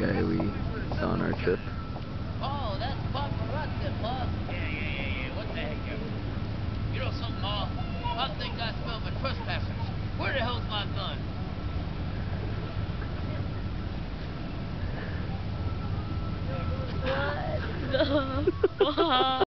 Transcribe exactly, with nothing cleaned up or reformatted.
guy we saw on our trip. Oh, that's paparazzi, boss. Yeah, yeah, yeah, yeah. What the heck, you? You know something, Ma? I think I smell my trespassers. Where the hell's my gun? What the fuck?